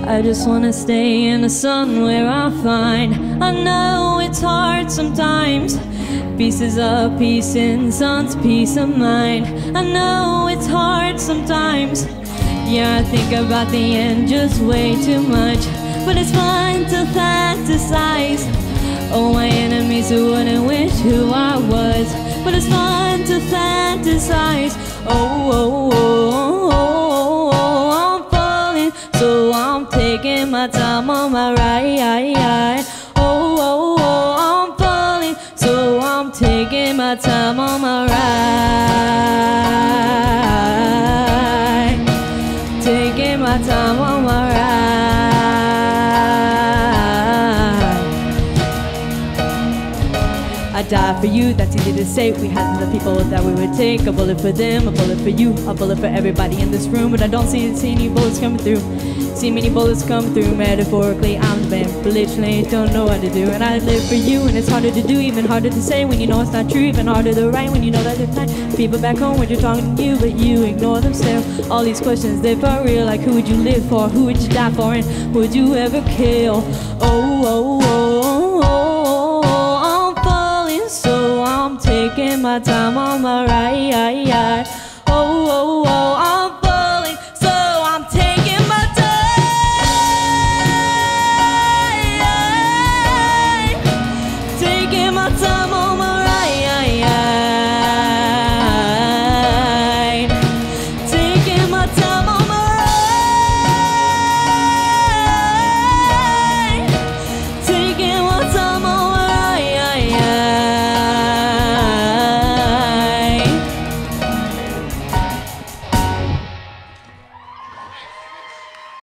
I just wanna stay in the sun where I'm fine. I know it's hard sometimes. Pieces of peace in sun's peace of mind. I know it's hard sometimes. Yeah, I think about the end just way too much. But it's fun to fantasize. Oh, my enemies who wouldn't wish who I was. But it's fun to fantasize. Oh, oh, oh, oh, oh, I'm falling, so I'm taking my time on my ride. Oh, oh, oh, I'm falling, so I'm taking my time on my ride. Taking my time on my ride. I die for you, that's easy to say. We had the people that we would take. A bullet for them, a bullet for you, a bullet for everybody in this room. But I don't see any bullets coming through. See many bullets come through. Metaphorically, I'm the man, but literally don't know what to do. And I live for you, and it's harder to do, even harder to say when you know it's not true. Even harder to write when you know that it's not. People back home when you're talking to you, but you ignore them still. All these questions, they're for real. Like, who would you live for? Who would you die for? And who would you ever kill? Oh, oh, oh, oh, oh, I'm falling, so I'm taking my time on my ride.